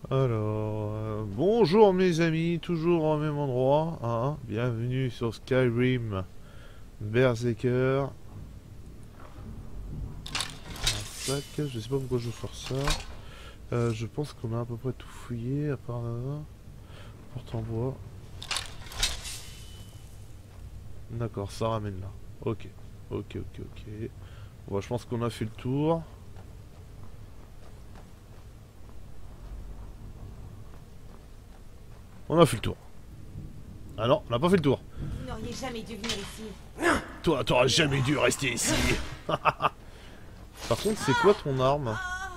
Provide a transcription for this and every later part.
Alors, bonjour mes amis, toujours au même endroit, hein. Bienvenue sur Skyrim Berserker. Un sac, je sais pas pourquoi je veux faire ça. Je pense qu'on a à peu près tout fouillé, à part là. Porte en bois. D'accord, ça ramène là. Ok, ok. Bon, je pense qu'on a fait le tour. On a fait le tour. Ah non, on n'a pas fait le tour. Vous n'auriez jamais dû venir ici. Toi, t'auras jamais dû rester ici. Par contre, c'est quoi ton arme?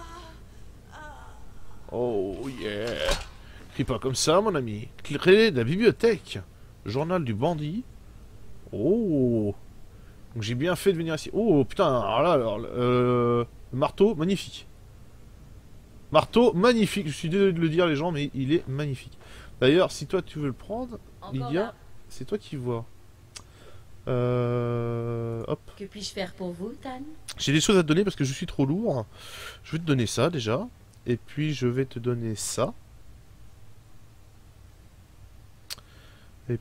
Oh yeah. Crie pas comme ça, mon ami. Clé de la bibliothèque. Journal du bandit. Oh. Donc j'ai bien fait de venir ici. Oh putain, marteau, magnifique. Marteau, magnifique. Je suis désolé de le dire, les gens, mais il est magnifique. D'ailleurs, si toi tu veux le prendre, Lydia, c'est toi qui vois. Hop. Que puis-je faire pour vous, Tan? J'ai des choses à te donner parce que je suis trop lourd. Je vais te donner ça déjà. Et puis je vais te donner ça. Et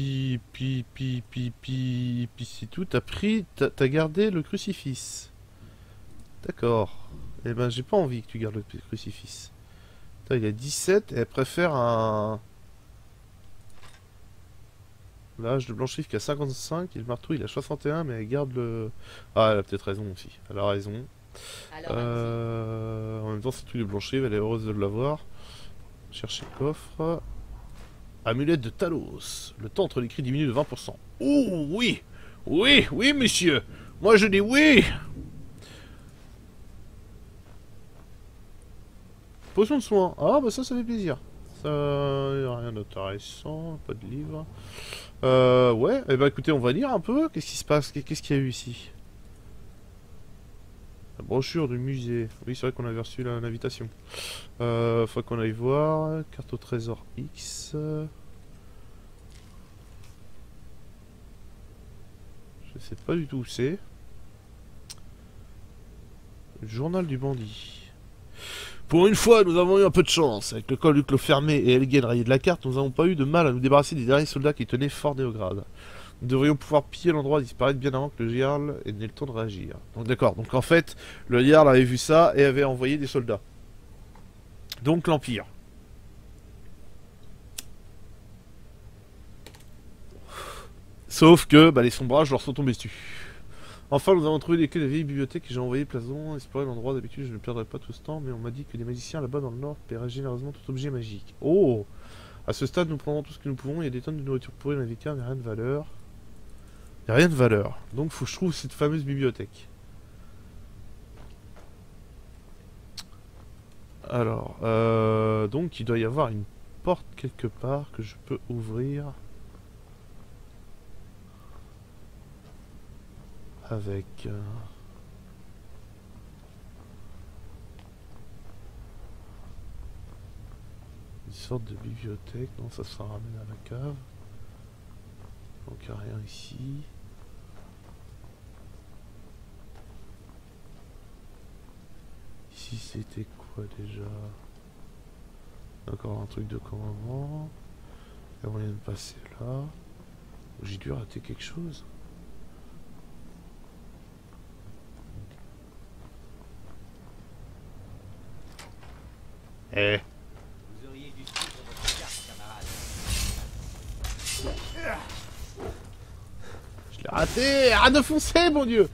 puis c'est tout. T'as gardé le crucifix. D'accord. Eh ben j'ai pas envie que tu gardes le crucifix. Putain, il a 17 et elle préfère un... L'âge de Blanchefif qui a 55 et le marteau il a 61 mais elle garde le... Ah elle a peut-être raison aussi. Elle a raison. En même temps c'est le truc de Blanchefif, elle est heureuse de l'avoir. Chercher le coffre. Amulette de Talos. Le temps entre les cris diminue de 20%. Oh oui. Oui monsieur. Moi je dis oui. Potion de soin. Ah bah ça fait plaisir. Ça... rien d'intéressant. Pas de livre. Ouais. Eh bah écoutez on va lire un peu. Qu'est-ce qui se passe? Qu'est-ce qu'il y a eu ici? La brochure du musée. Oui c'est vrai qu'on avait reçu l'invitation. Faut qu'on aille voir. Carte au trésor X. Je sais pas du tout où c'est. Le journal du bandit. Pour une fois, nous avons eu un peu de chance. Avec le col du clos fermé et Elgen rayé de la carte, nous n'avons pas eu de mal à nous débarrasser des derniers soldats qui tenaient Fort Néograd. Nous devrions pouvoir piller l'endroit et disparaître bien avant que le Jarl ait le temps de réagir. Donc d'accord, donc en fait, le Jarl avait vu ça et avait envoyé des soldats. Donc l'Empire. Sauf que bah, les sombrages leur sont tombés dessus. Enfin, nous avons trouvé les clés de la vieille bibliothèque et j'ai envoyé Plazon explorer l'endroit. D'habitude, je ne perdrai pas tout ce temps, mais on m'a dit que des magiciens là-bas dans le nord paieraient généreusement tout objet magique. Oh! À ce stade, nous prendrons tout ce que nous pouvons. Il y a des tonnes de nourriture pourrie dans les vicaires, mais rien de valeur. Il n'y a rien de valeur. Donc, faut que je trouve cette fameuse bibliothèque. Alors, donc, il doit y avoir une porte quelque part que je peux ouvrir. Avec... une sorte de bibliothèque. Non, ça se ramène à la cave. Donc, il n'y a rien ici. Ici, c'était quoi déjà? Encore un truc de commandement. Il y a moyen de passer là. J'ai dû rater quelque chose. Eh. Vous auriez dû suivre votre carte, camarade. Je l'ai raté. Arrête de foncer, mon dieu.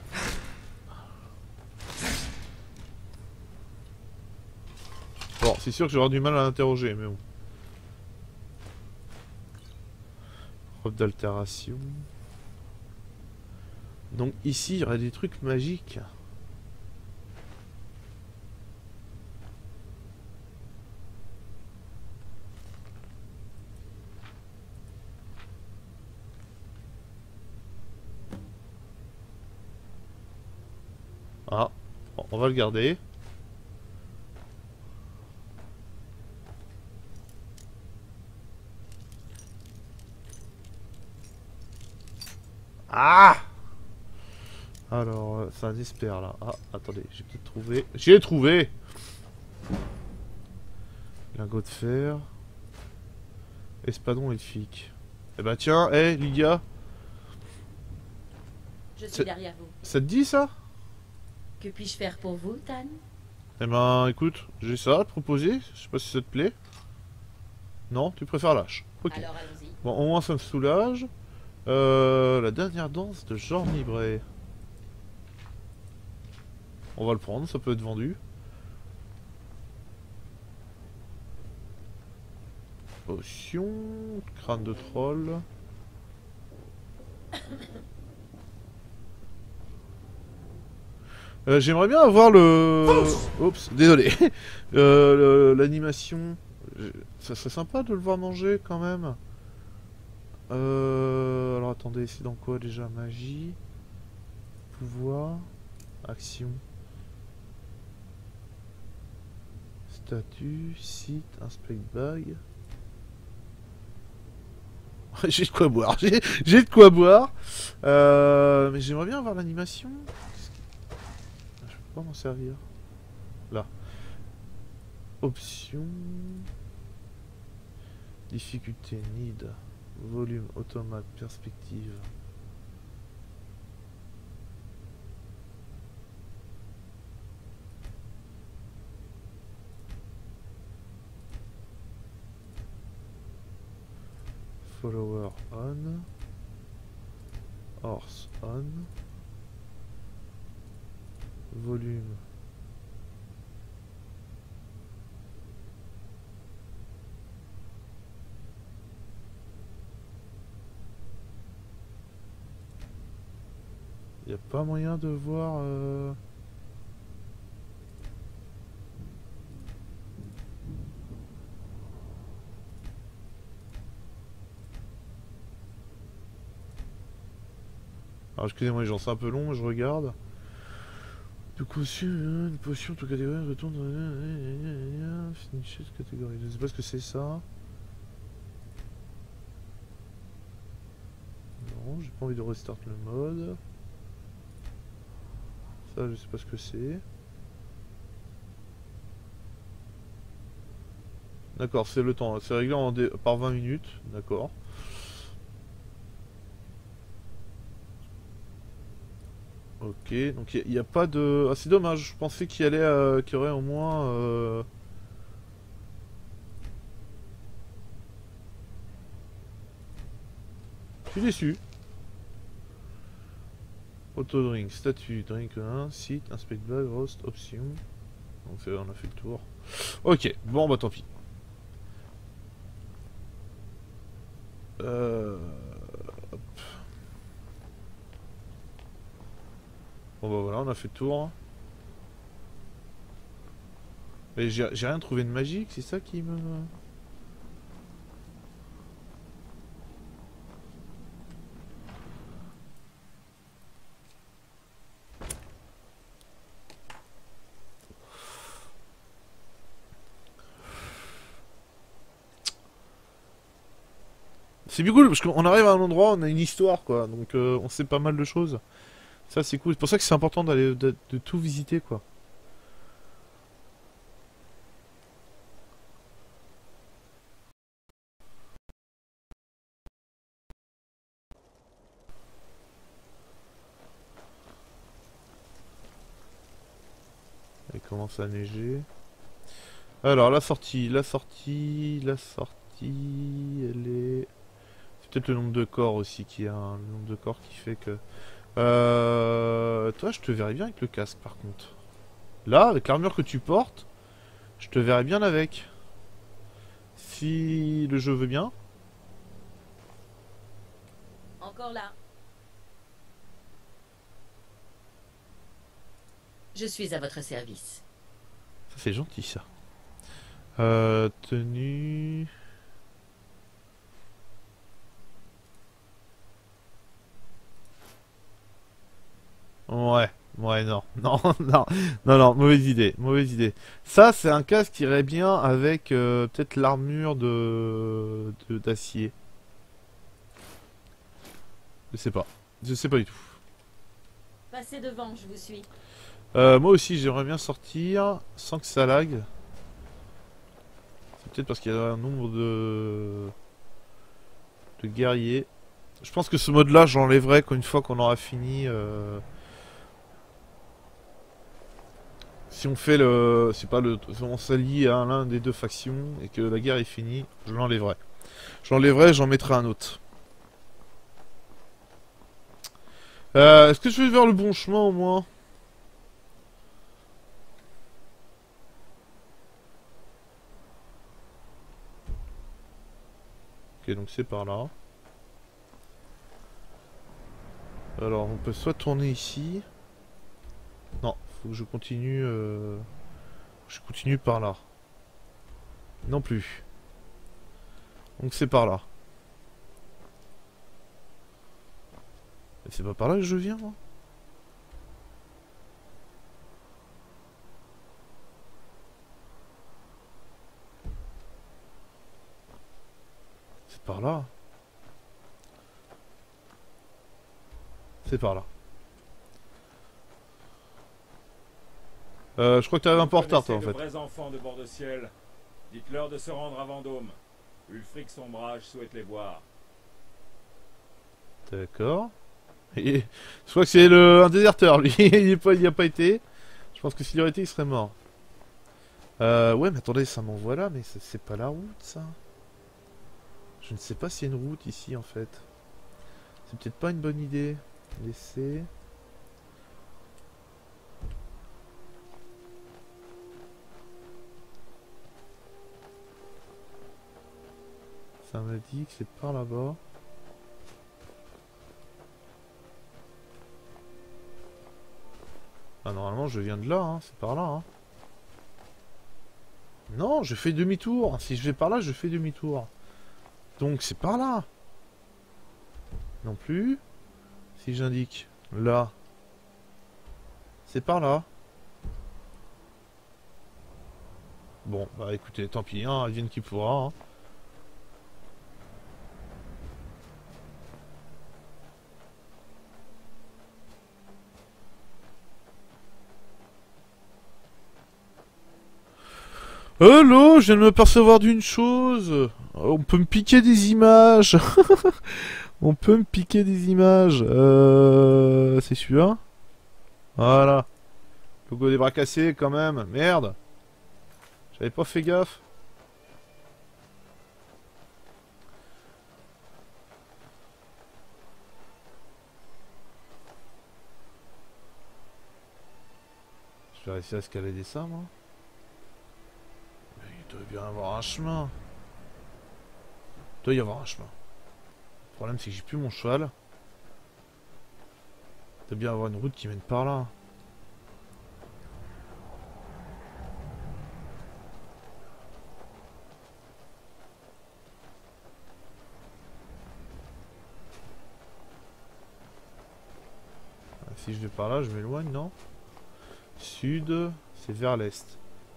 Bon, c'est sûr que j'aurai du mal à l'interroger, mais bon. Preuve d'altération. Donc ici, il y aurait des trucs magiques. Ah, bon, on va le garder. Ah! Alors, ça désespère là. Ah, attendez, j'ai peut-être trouvé. J'ai trouvé! Lingot de fer. Espadon elfique. Eh bah tiens, Lydia, Je C'est- suis derrière vous. ça te dit ça? Que puis-je faire pour vous, Tan? Eh ben écoute, j'ai ça à te proposer, je sais pas si ça te plaît. Non, tu préfères lâche. Ok. Alors allons-y. Bon, au moins ça me soulage. La dernière danse de Jean Libret. On va le prendre, ça peut être vendu. Potion, crâne de troll. J'aimerais bien avoir le... Oups, désolé. L'animation. Ça serait sympa de le voir manger quand même. Alors attendez, c'est dans quoi déjà? Magie. Pouvoir. Action. Statut. Site. Inspect bag. J'ai de quoi boire. J'ai de quoi boire. Mais j'aimerais bien avoir l'animation. Je peux pas m'en servir. Là. Option. Difficulté. Need. Volume. Automate. Perspective. Follower on. Horse on. Volume. Y a pas moyen de voir Alors excusez-moi les gens, c'est un peu long, mais je regarde. De caution, une potion, toute catégorie, retourne dans finish cette catégorie. Je sais pas ce que c'est ça. Non, j'ai pas envie de restart le mode. Ça, je sais pas ce que c'est. D'accord, c'est le temps. C'est réglé par 20 minutes. D'accord. Ok, donc il n'y a pas de... Ah, c'est dommage, je pensais qu'il y allait, qu'il y aurait au moins... Je suis déçu. Auto drink, statut, drink 1, site, inspect bag, roast, option. On a fait le tour. Ok, bon bah tant pis. Hop. Bon bah voilà, on a fait le tour. Mais j'ai rien trouvé de magique, c'est ça qui me... C'est bien cool parce qu'on arrive à un endroit, on a une histoire quoi, donc on sait pas mal de choses. Ça c'est cool, c'est pour ça que c'est important de tout visiter quoi. Il commence à neiger. Alors la sortie, elle est... C'est peut-être le nombre de corps aussi qui a un nombre de corps qui fait que... Toi je te verrais bien avec le casque par contre. Là, avec l'armure que tu portes, je te verrais bien avec. Si le jeu veut bien. Encore là. Je suis à votre service. Ça c'est gentil ça. Tenue... Ouais, non, non, mauvaise idée, mauvaise idée. Ça, c'est un casque qui irait bien avec peut-être l'armure d'acier. Je sais pas du tout. Passez devant, je vous suis. Moi aussi, j'aimerais bien sortir sans que ça lag. C'est peut-être parce qu'il y a un nombre de guerriers. Je pense que ce mode-là, j'enlèverai une fois qu'on aura fini. Si on fait le, c'est pas le, si on s'allie à l'un des deux factions et que la guerre est finie, je l'enlèverai. Je l'enlèverai, j'en mettrai un autre. Est-ce que je vais vers le bon chemin au moins? Ok, donc c'est par là. Alors, on peut soit tourner ici. Non, faut que je continue. Je continue par là. Non plus. Donc c'est par là. Mais c'est pas par là que je viens, moi. C'est par là. C'est par là. Je crois que t'avais un peu en retard, toi, en Vous fait. connaissez de vrais enfants de bord de ciel. Dites-leur de se rendre à Vendôme. Ulfric Sombrage souhaite les voir. D'accord. Et je crois que c'est un déserteur, lui. Il y a pas été. Je pense que s'il y aurait été, il serait mort. Ouais, mais attendez, ça m'envoie là, mais c'est pas la route, ça. Je ne sais pas s'il y a une route ici, en fait. C'est peut-être pas une bonne idée. Laisser. Ça me dit que c'est par là-bas. Ah, normalement, je viens de là, hein. C'est par là, hein. Non, je fais demi-tour. Si je vais par là, je fais demi-tour. Donc, c'est par là. Non plus. Si j'indique là, c'est par là. Bon, bah écoutez, tant pis, hein, advienne qui pourra. Hein. Hello, je viens de me percevoir d'une chose. On peut me piquer des images. On peut me piquer des images. C'est celui-là. Voilà. Logo des bras cassés quand même. Merde. J'avais pas fait gaffe. Je vais réussir à escalader ça, moi. Mais il doit bien y avoir un chemin. Il doit y avoir un chemin. Le problème, c'est que j'ai plus mon cheval. Il doit bien y avoir une route qui mène par là. Si je vais par là, je m'éloigne, non? Sud, c'est vers l'est.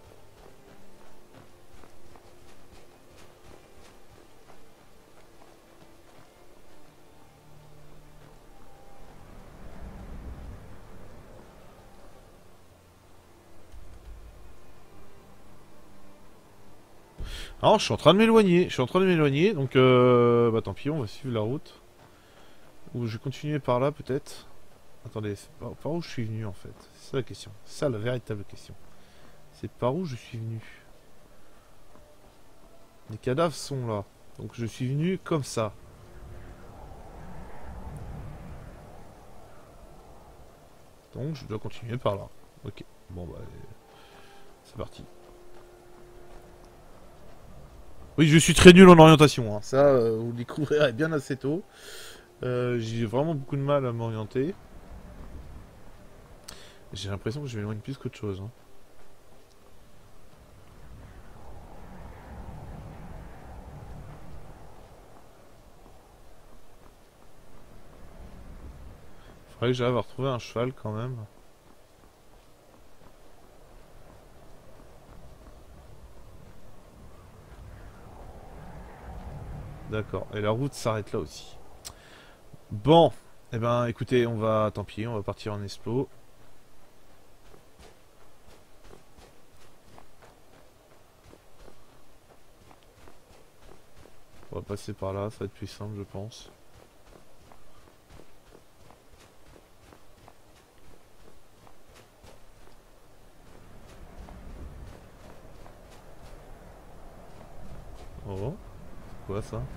Alors, je suis en train de m'éloigner. Je suis en train de m'éloigner, donc bah tant pis, on va suivre la route. Ou je vais continuer par là, peut-être. Attendez, c'est par où je suis venu en fait? C'est ça la question. C'est ça la véritable question. C'est par où je suis venu. Les cadavres sont là. Donc je suis venu comme ça. Donc je dois continuer par là. Ok. Bon bah... c'est parti. Oui, je suis très nul en orientation. Hein. Ça, vous le découvrirez bien assez tôt. J'ai vraiment beaucoup de mal à m'orienter. J'ai l'impression que je m'éloigne plus qu'autre chose. Hein. Faudrait que j'arrive à retrouver un cheval quand même. D'accord. Et la route s'arrête là aussi. Bon. Eh ben, écoutez, on va... Tant pis, on va partir en explo. On va passer par là, ça va être plus simple, je pense. Oh, c'est quoi ça?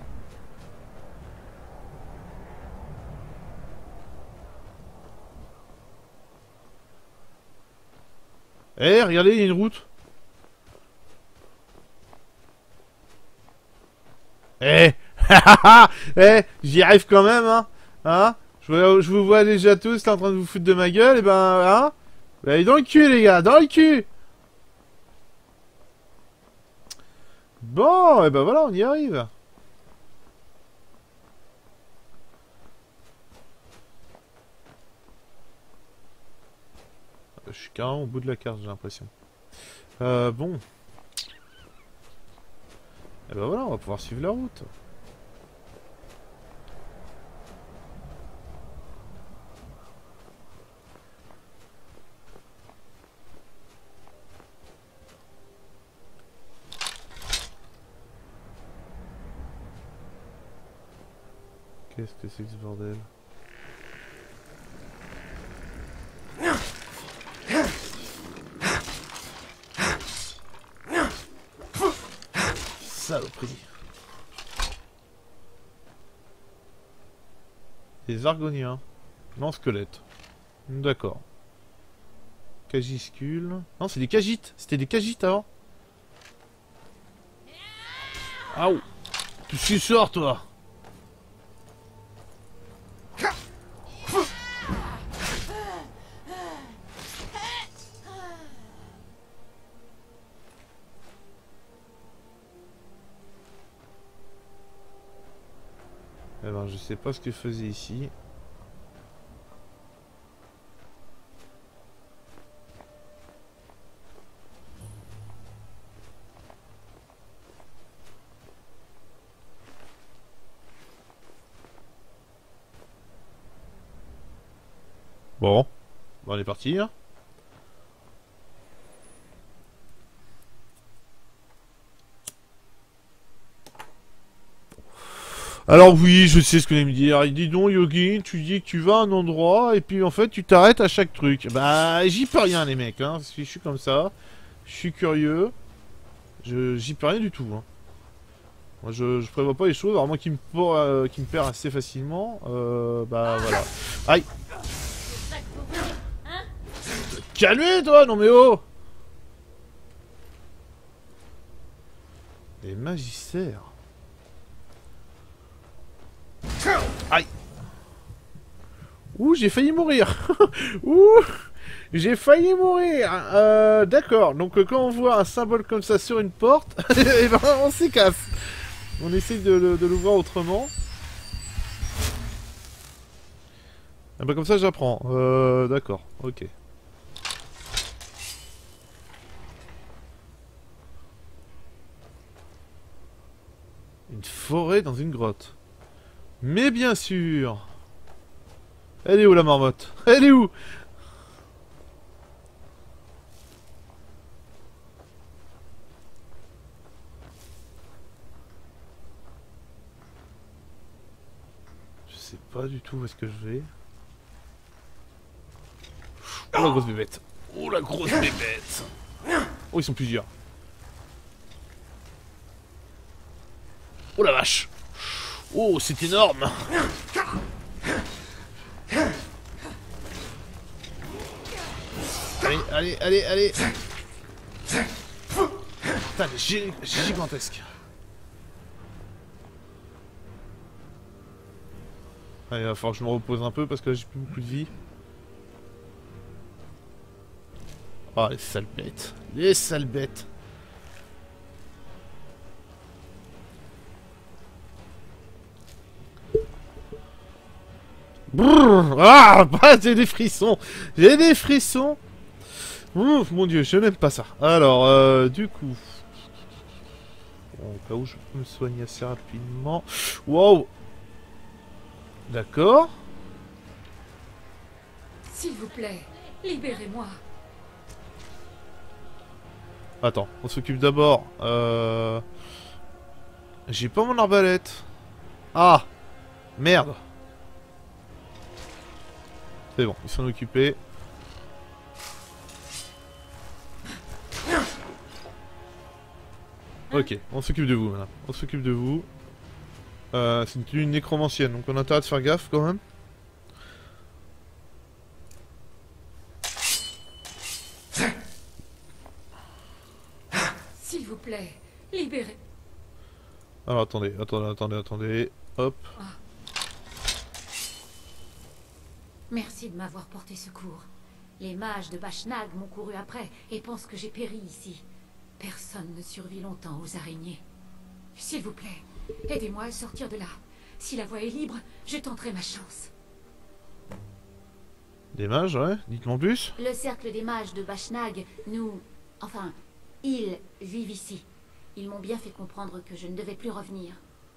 Eh, regardez, il y a une route. Eh, eh, j'y arrive quand même, hein. Hein? Je vous vois déjà tous là en train de vous foutre de ma gueule, et ben, hein? Allez dans le cul, les gars, dans le cul! Bon, et ben voilà, on y arrive. Je suis carrément au bout de la carte, j'ai l'impression. Bon. Et ben voilà, on va pouvoir suivre la route. Qu'est-ce que c'est que ce bordel? Saloperie. Des argoniens. Non, squelette. D'accord. Cagiscule. Non, c'est des cagites. C'était des cagites avant. Ah où? Tu sors, toi? Eh ben, je sais pas ce que je faisais ici. Bon, on est parti. Hein. Alors oui, je sais ce que vous allez me dire. Dis donc, Yogi, tu dis que tu vas à un endroit et puis en fait tu t'arrêtes à chaque truc. Bah, j'y peux rien, les mecs. Hein. Je suis comme ça. Je suis curieux. J'y peux rien du tout. Hein. Moi, je prévois pas les choses. Alors moi qui me perd assez facilement. Bah voilà. Aïe. Calmez, toi. Non mais oh. Les magistères. Aïe. Ouh, j'ai failli mourir. Ouh, j'ai failli mourir. D'accord. Donc quand on voit un symbole comme ça sur une porte, et ben on s'y casse. On essaye de l'ouvrir autrement. Ah bah comme ça j'apprends. D'accord. Ok. Une forêt dans une grotte. Mais bien sûr. Elle est où la marmotte? Elle est où? Je sais pas du tout où est-ce que je vais. Oh la grosse bébête. Oh la grosse bébête. Oh ils sont plusieurs. Oh la vache. Oh c'est énorme. Allez, allez, allez, allez. Putain, c'est gigantesque. Allez, il va falloir que je me repose un peu parce que là j'ai plus beaucoup de vie. Oh les sales bêtes. Les sales bêtes. Brrr, ah, bah, j'ai des frissons. J'ai des frissons. Ouf, mon dieu, je n'aime pas ça. Alors, du coup... Bon, au cas où je peux me soigner assez rapidement. Wow. D'accord. S'il vous plaît, libérez-moi. Attends, on s'occupe d'abord. J'ai pas mon arbalète. Ah, merde. C'est bon, ils s'en occupés. Ok, on s'occupe de vous maintenant. On s'occupe de vous. C'est une nécromancienne, donc on a intérêt de faire gaffe quand même. S'il vous plaît, libérez. Alors attendez. Hop. Merci de m'avoir porté secours. Les mages de Bashnag m'ont couru après et pensent que j'ai péri ici. Personne ne survit longtemps aux araignées. S'il vous plaît, aidez-moi à sortir de là. Si la voie est libre, je tenterai ma chance. Des mages, ouais. Dites-moi en plus. Le cercle des mages de Bashnag, ils vivent ici. Ils m'ont bien fait comprendre que je ne devais plus revenir.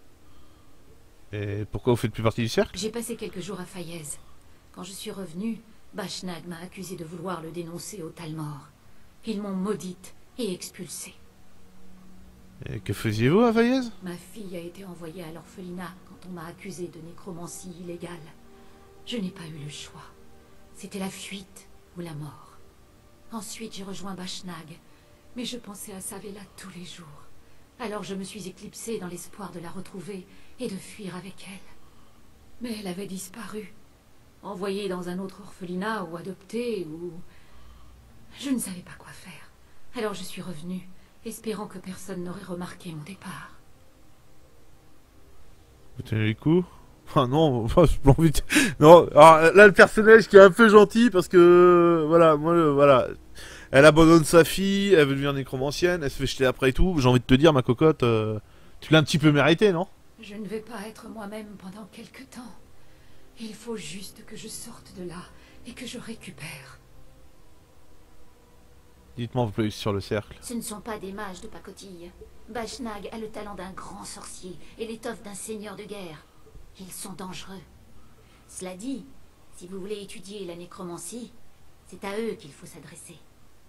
Et pourquoi vous faites plus partie du cercle? J'ai passé quelques jours à Fayez. Quand je suis revenue, Bashnag m'a accusé de vouloir le dénoncer au Talmor. Ils m'ont maudite et expulsée. Et que faisiez-vous à Fayez? Ma fille a été envoyée à l'orphelinat quand on m'a accusée de nécromancie illégale. Je n'ai pas eu le choix. C'était la fuite ou la mort. Ensuite, j'ai rejoint Bashnag, mais je pensais à Savella tous les jours. Alors je me suis éclipsée dans l'espoir de la retrouver et de fuir avec elle. Mais elle avait disparu. Envoyée dans un autre orphelinat ou adoptée ou... Je ne savais pas quoi faire. Alors je suis revenue, espérant que personne n'aurait remarqué mon départ. Vous tenez les coups? Enfin non, enfin j'ai pas envie de... Non, alors là le personnage qui est un peu gentil parce que... Voilà, moi, voilà... Elle abandonne sa fille, elle veut devenir nécromancienne, elle se fait jeter après et tout. J'ai envie de te dire, ma cocotte, tu l'as un petit peu mérité, non? Je ne vais pas être moi-même pendant quelque temps. Il faut juste que je sorte de là et que je récupère. Dites-moi un peu plus sur le cercle. Ce ne sont pas des mages de pacotille. Bashnag a le talent d'un grand sorcier et l'étoffe d'un seigneur de guerre. Ils sont dangereux. Cela dit, si vous voulez étudier la nécromancie, c'est à eux qu'il faut s'adresser.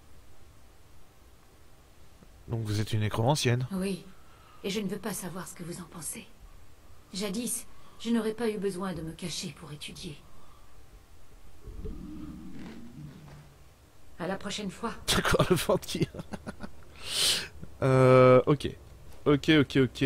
Donc vous êtes une nécromancienne? Oui, et je ne veux pas savoir ce que vous en pensez. Jadis, je n'aurais pas eu besoin de me cacher pour étudier. À la prochaine fois. D'accord, le vampire. Ok. Ok.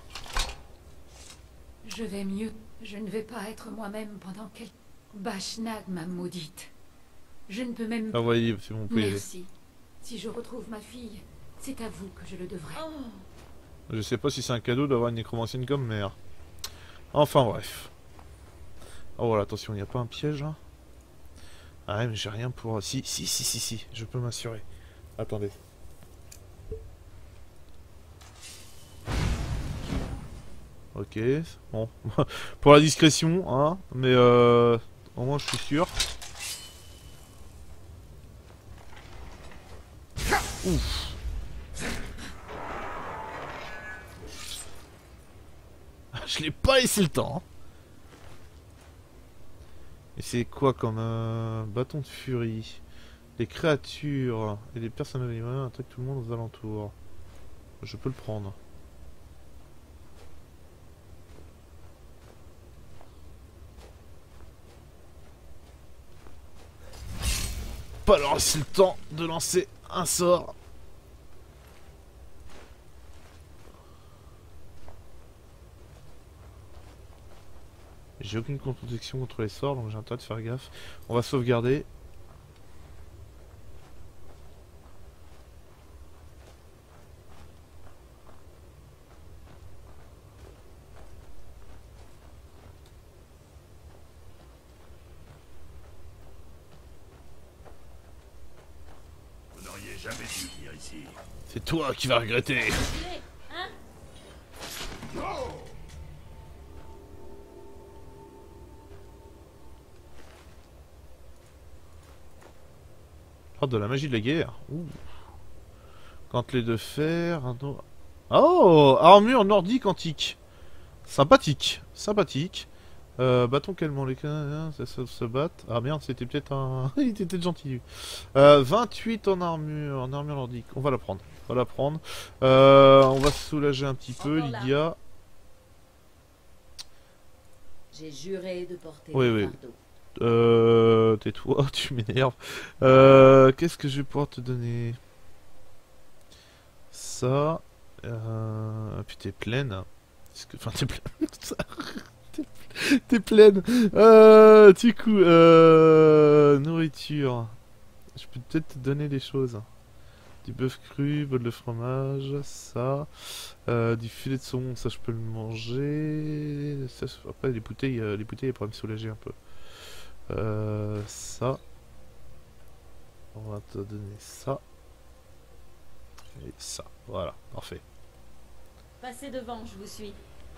Je vais mieux. Je ne vais pas être moi-même pendant quelques... Bashnag m'a maudite. Je ne peux même... Ah voyez, c'est bon, vous pouvez y aller. Merci. Si je retrouve ma fille, c'est à vous que je le devrai. Oh, Je sais pas si c'est un cadeau d'avoir une nécromancienne comme mère. Enfin bref. Oh voilà, attention, il n'y a pas un piège là? Ah ouais, mais j'ai rien pour... Si, je peux m'assurer. Attendez. Ok, bon. Pour la discrétion, hein, mais au moins je suis sûr. Ouf. Je l'ai pas laissé le temps. Et c'est quoi comme bâton de furie? Les créatures et les personnes animales attaquent tout le monde aux alentours. Je peux le prendre. Pas leur laisser le temps de lancer un sort. J'ai aucune protection contre les sorts, donc j'ai intérêt de faire gaffe. On va sauvegarder. Vous n'auriez jamais dû venir ici. C'est toi qui vas regretter. reculez, hein? Oh, de la magie de la guerre. Ouh. Gantelet de fer. Oh, armure nordique antique. Sympathique. Bâton calmant les canadiens, ça se battent. Ah merde, c'était peut-être un... Il était peut-être gentil lui. 28 en armure nordique. On va la prendre. On va se soulager un petit peu, Encore là. Lydia. J'ai juré de porter Oui, le oui. fardeau. Tais-toi, tu m'énerves. Qu'est-ce que je vais pouvoir te donner? Ça. Puis t'es pleine. Enfin, t'es pleine. T'es pleine. Du coup, nourriture. Je peux peut-être te donner des choses. Du bœuf cru, bol de fromage, ça. Du filet de saumon, ça je peux le manger. Ça, après, les bouteilles, elles pourraient me soulager un peu. Ça. On va te donner ça. Et ça. Voilà, parfait. Passez devant, je vous suis.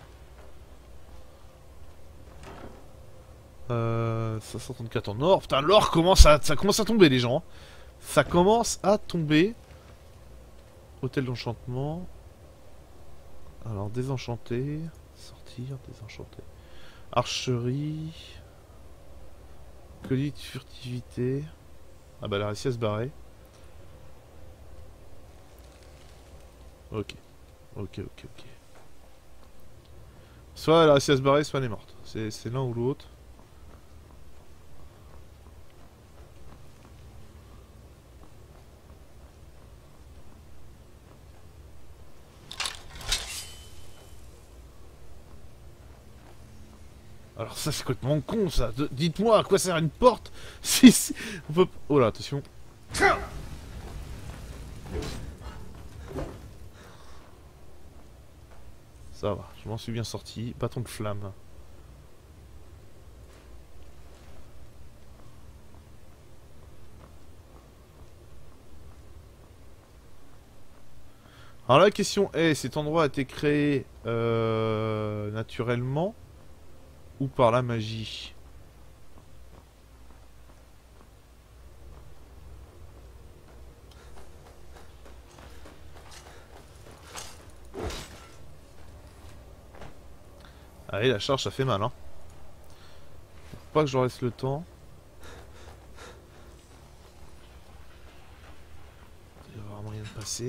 534 en or. Putain, l'or commence à... Ça commence à tomber, les gens. Ça commence à tomber. Hôtel d'enchantement. Alors, désenchanté. Sortir, désenchanté. Archerie. Colis de furtivité. Ah bah, elle a réussi à se barrer. Ok. Ok. Soit elle a réussi à se barrer, soit elle est morte. C'est l'un ou l'autre. Alors ça c'est complètement con ça. Dites-moi à quoi sert une porte si... On peut... Oh là, attention. Ça va, je m'en suis bien sorti. Bâton de flamme. Alors la question est, cet endroit a été créé naturellement ou par la magie? Allez, la charge ça fait mal hein. Faut pas que je leur laisse le temps. Il va y avoir moyen de passer.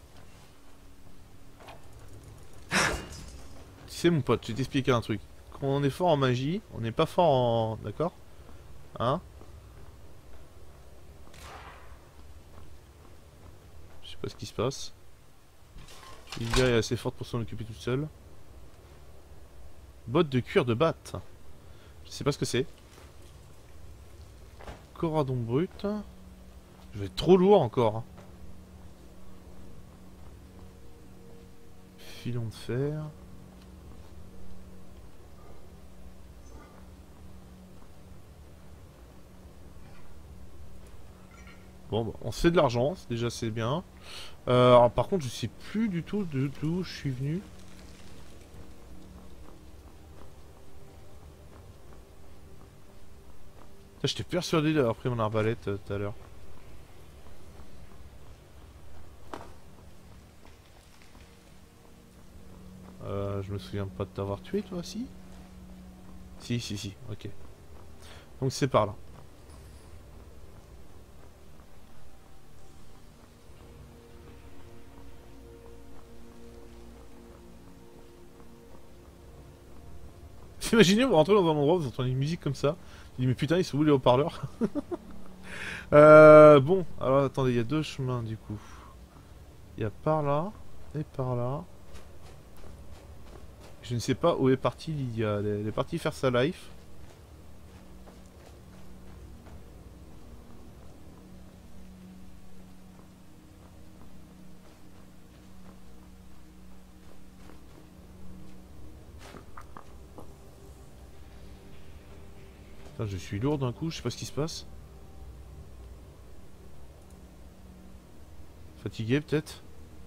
Tu sais mon pote, je vais t'expliquer un truc. Quand on est fort en magie, on n'est pas fort en... D'accord? Hein? Je sais pas ce qui se passe. Lydia est assez forte pour s'en occuper toute seule. Botte de cuir de batte. Je sais pas ce que c'est. Coradon brut. Je vais être trop lourd encore. Hein. Filon de fer. Bon, bah, on se fait de l'argent, déjà c'est bien. Alors, par contre, je sais plus du tout d'où je suis venu. J'étais persuadé d'avoir pris mon arbalète tout à l'heure. Je me souviens pas de t'avoir tué toi, si? Si, ok. Donc c'est par là. Imaginez, vous rentrez dans un endroit, vous entendez une musique comme ça. Tu dis mais putain, ils sont où les haut-parleurs? Bon, alors attendez, il y a deux chemins du coup. Il y a par là et par là. Je ne sais pas où est partie Lydia. Elle est partie faire sa life. Putain, je suis lourd d'un coup, je sais pas ce qui se passe. Fatigué peut-être.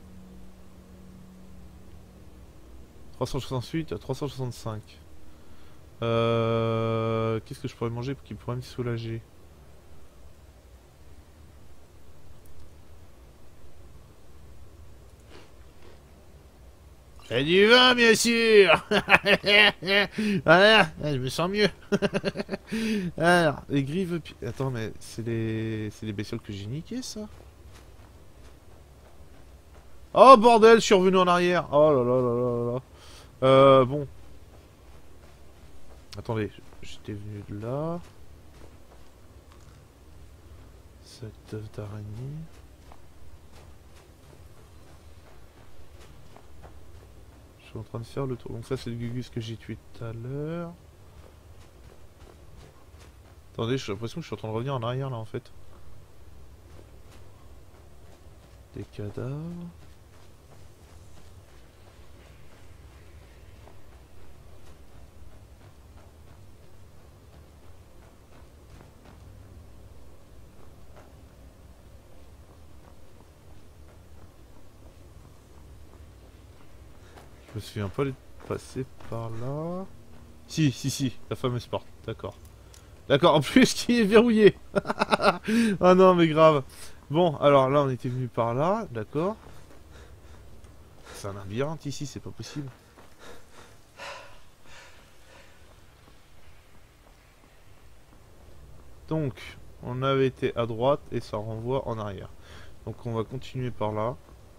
368 à 365. Qu'est-ce que je pourrais manger pour qu'il pourrait me soulager? Et du vin, bien sûr. Voilà, je me sens mieux. Alors, les grives... Attends, mais c'est les bestioles que j'ai niquées, ça? Oh, bordel, je suis revenu en arrière. Oh là là là là là. Bon. Attendez, j'étais venu de là. Cette œuf d'araignée. Je suis en train de faire le tour. Donc ça c'est le Gugus que j'ai tué tout à l'heure. Attendez, j'ai l'impression que je suis en train de revenir en arrière là en fait. Des cadavres. Je me souviens pas de passer par là. Si, la fameuse porte, d'accord. D'accord, en plus qui est verrouillé. Ah non mais grave. Bon, alors là on était venu par là, d'accord. C'est un labyrinthe ici, c'est pas possible. Donc, on avait été à droite et ça renvoie en arrière. Donc on va continuer par là.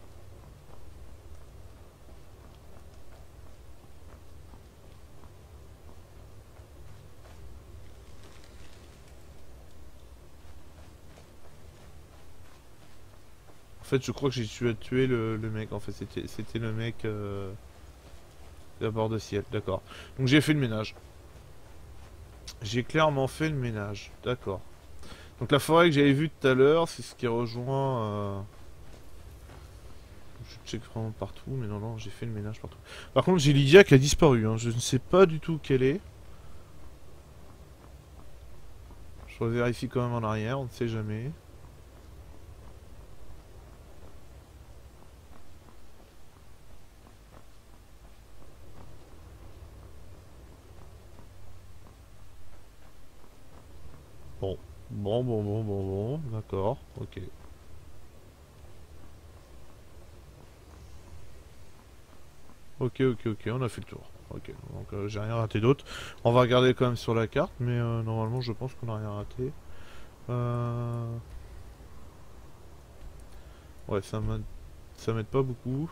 En fait, je crois que j'ai tué le mec. En fait, c'était le mec à bord de ciel. D'accord. Donc j'ai fait le ménage. J'ai clairement fait le ménage. D'accord. Donc la forêt que j'avais vue tout à l'heure, c'est ce qui rejoint... Je check vraiment partout, mais non, j'ai fait le ménage partout. Par contre, j'ai Lydia qui a disparu. Hein. Je ne sais pas du tout où qu'elle est. Je revérifie quand même en arrière, on ne sait jamais. Bon, d'accord, ok. Ok, on a fait le tour. Ok, donc j'ai rien raté d'autre. On va regarder quand même sur la carte, mais normalement je pense qu'on n'a rien raté. Ouais, ça m'aide pas beaucoup.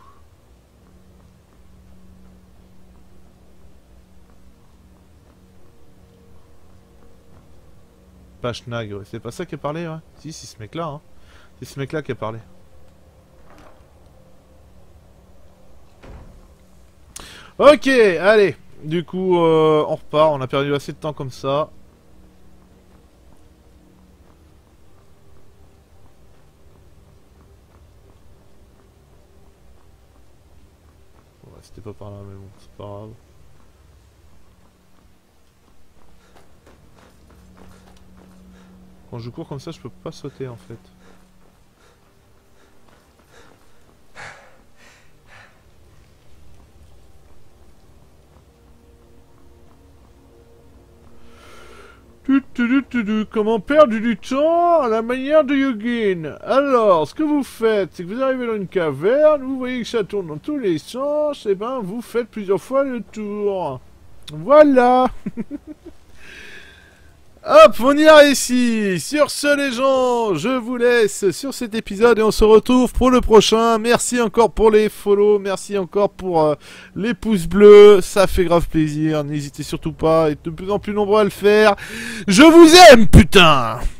Bashnag, ouais. C'est pas ça qui a parlé, ouais. Si, c'est ce mec-là, hein. C'est ce mec-là qui a parlé. Ok, allez. Du coup, on repart. On a perdu assez de temps comme ça. Ouais, c'était pas par là, mais bon, c'est pas grave. Quand je cours comme ça, je peux pas sauter en fait. Comment perdre du temps à la manière de Yugin. Alors, ce que vous faites, c'est que vous arrivez dans une caverne, vous voyez que ça tourne dans tous les sens, et ben vous faites plusieurs fois le tour. Voilà. Hop, on y a réussi. Sur ce les gens, je vous laisse sur cet épisode et on se retrouve pour le prochain. Merci encore pour les follow, merci encore pour les pouces bleus, ça fait grave plaisir. N'hésitez surtout pas à être de plus en plus nombreux à le faire. Je vous aime, putain.